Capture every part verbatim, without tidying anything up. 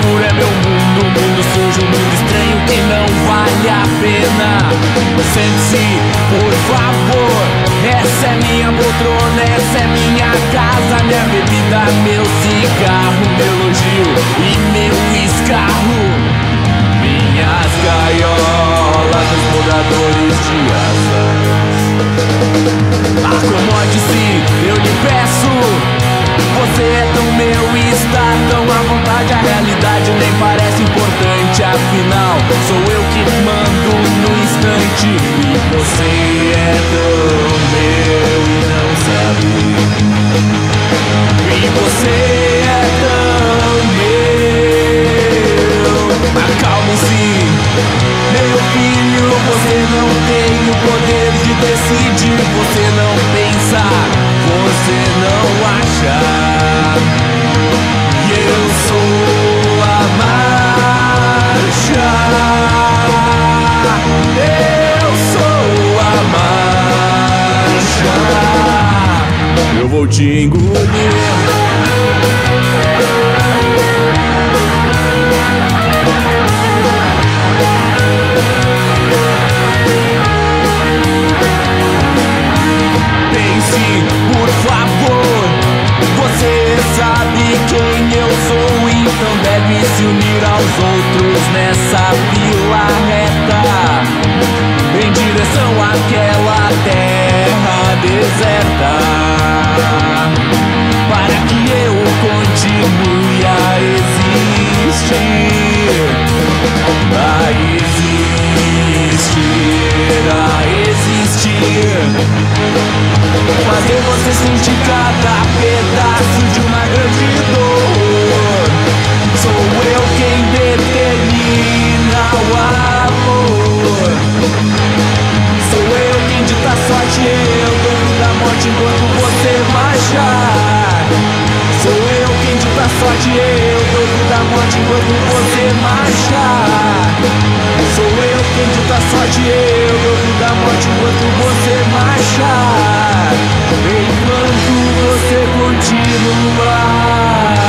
escuro é meu mundo, mundo sujo, mundo estranho que não vale a pena. Sente-se, por favor, essa é minha poltrona, essa é minha casa, minha bebida, meu cigarro, meu elogio e meu escarro. Minhas gaiolas dos moradores de asas. Acomode-se, eu lhe peço. Você é tão meu e está tão à vontade. A realidade nem parece importante, afinal sou eu que mando no instante. E você é tão meu e não sabe. E você é tão meu. Acalme-se, meu filho, você não tem o poder de decidir. Você não pensa, você não acha. E eu sou a marcha. Eu sou a marcha. Eu vou te engolir. Por favor, você sabe quem eu sou, então deve se unir aos outros nessa fila reta em direção àquela terra deserta, para que eu continue a existir, a existir, a existir. Fazer você sentir cada pedaço de uma grande dor. Sou eu quem determina o amor. Sou eu quem dita a sorte, eu dono da morte enquanto você marchar. Sou eu quem dita a sorte, eu dono da morte enquanto você marchar. Sou eu quem dita a sorte, eu dono da morte enquanto você marchar. Enquanto você continuar.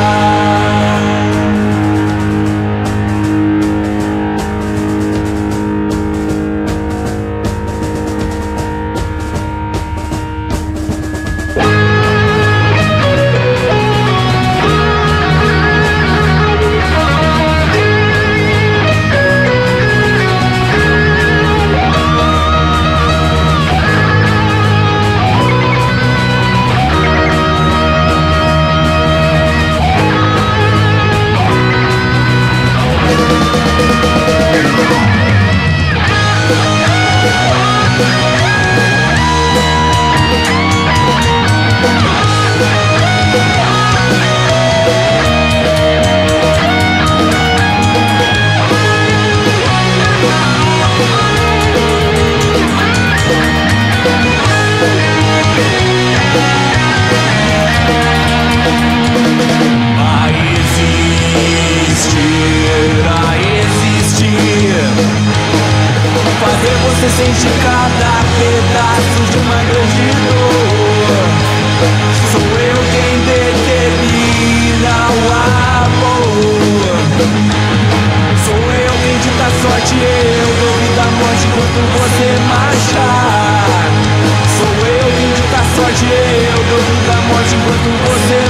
Você sente cada pedaço de uma grande dor. Sou eu quem determina o amor. Sou eu quem dita a sorte, eu dono da morte enquanto você marchar. Sou eu quem dita a sorte, eu dono da morte enquanto você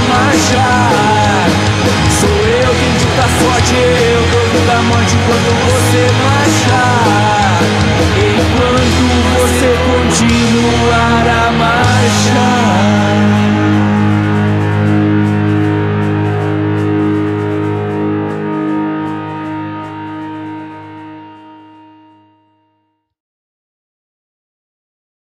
marchar. Sou eu quem dita a sorte, eu dono da morte enquanto você marchar.